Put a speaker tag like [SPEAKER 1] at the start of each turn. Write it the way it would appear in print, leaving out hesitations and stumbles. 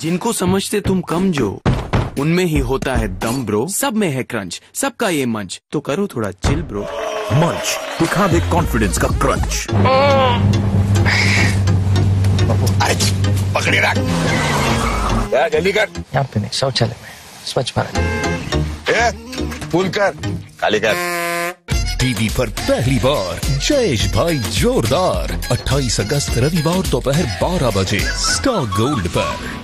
[SPEAKER 1] जिनको समझते तुम कम जो, उनमें ही होता है दम ब्रो। सब में है क्रंच, सबका ये मंच, तो करो थोड़ा चिल ब्रो।
[SPEAKER 2] मंच दिखा दे कॉन्फिडेंस का क्रंच।
[SPEAKER 3] पकड़े रख, जल्दी कर।
[SPEAKER 4] यहाँ पे नहीं, शौचालय में, स्वच्छ भारत।
[SPEAKER 3] फुल कर, खाली कर।
[SPEAKER 2] टीवी पर पहली बार जयेश भाई जोरदार 28 अगस्त रविवार दोपहर 12 बजे स्टार गोल्ड पर।